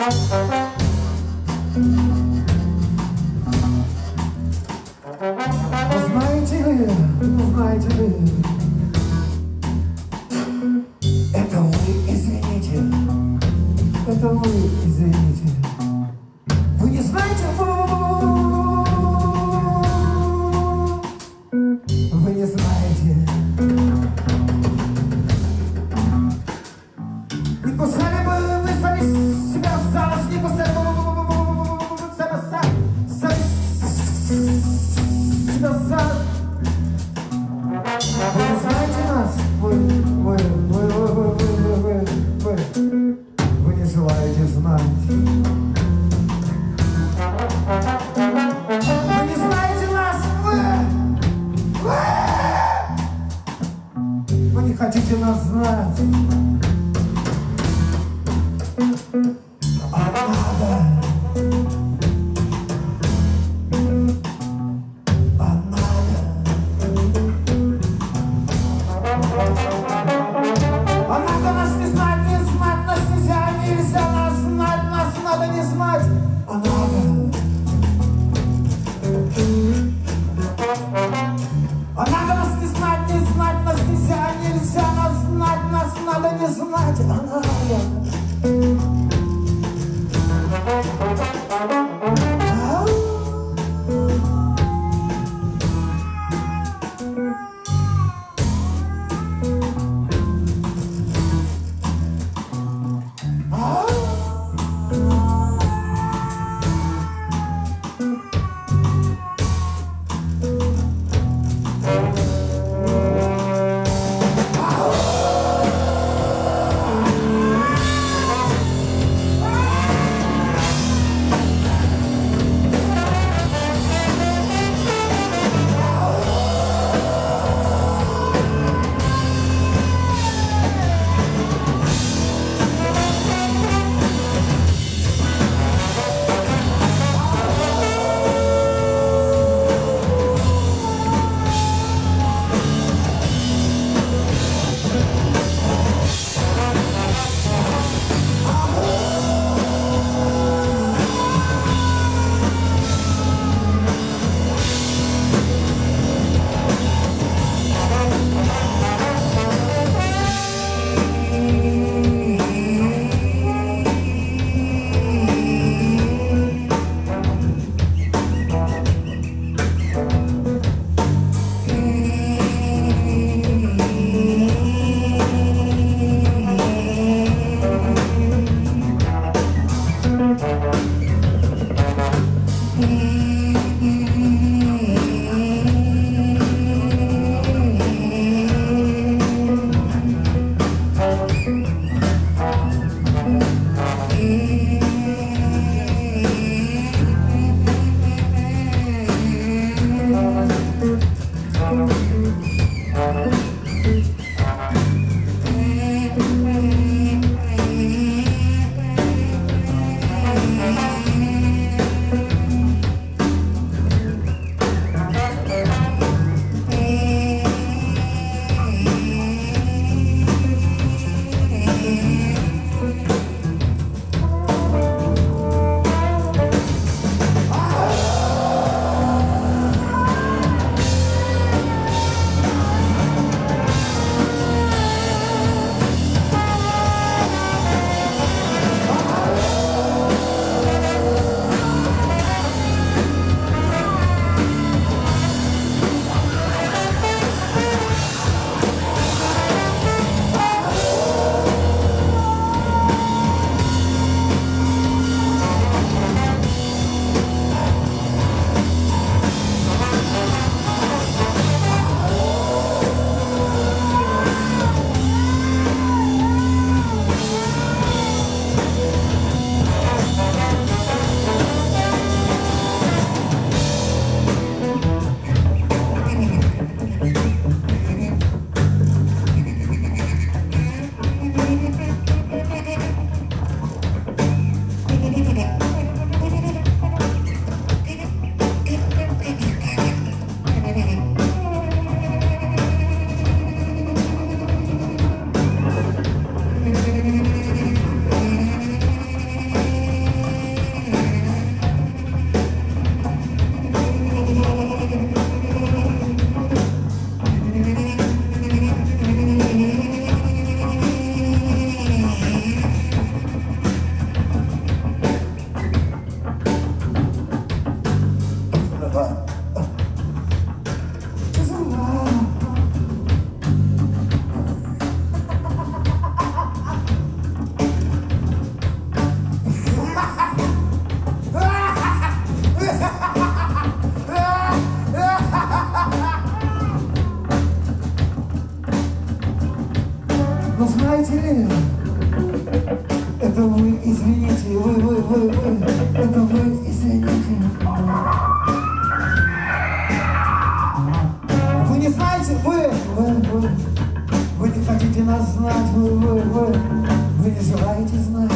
Знаете ли, это вы извините, это вы извините. Вы не знаете, вы не знаете. Не кусали бы вы сами себя за нос, не кусали бы сами себя за нос. Вы не знаете нас? Вы не желаете знать. Вы не знаете нас? Вы не хотите нас знать. А надо. А надо нас не знать, нас нельзя нас знать, нас надо не знать, а надо. А надо нас не знать, нас нельзя нас знать, нас надо не знать, а надо. Это вы, извините, вы, это вы, извините. Вы не знаете, вы не хотите нас знать, вы не желаете знать.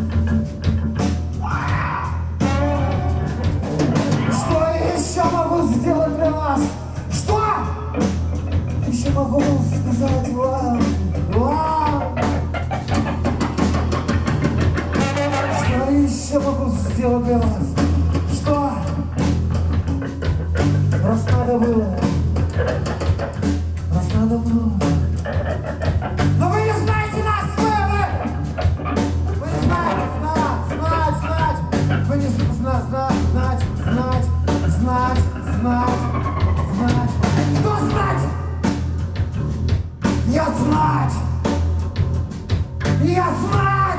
Что я еще могу сделать для вас? Что еще могу сказать вам? Что еще могу сделать для вас? Что? Раз надо было. Раз надо было. Но вы не знаете нас, вы не знаете, знать. Вы не знать. Кто знать? Я знать. Я знать.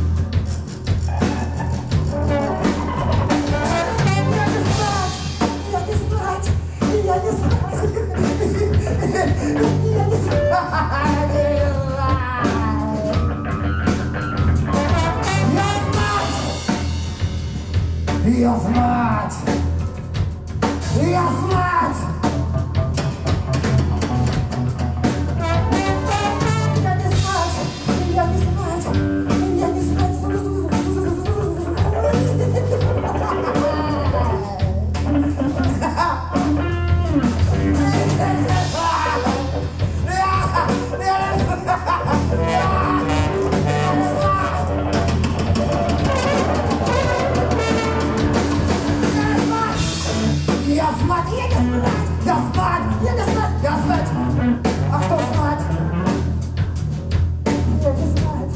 Я знать! Я знать! А кто знать? Я не знать.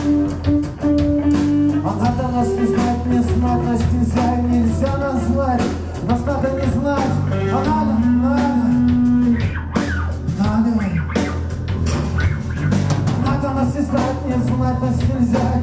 А надо нас не знать, не знать, нас нельзя назвать. Нас надо не знать, а надо нас не знать, нас нельзя.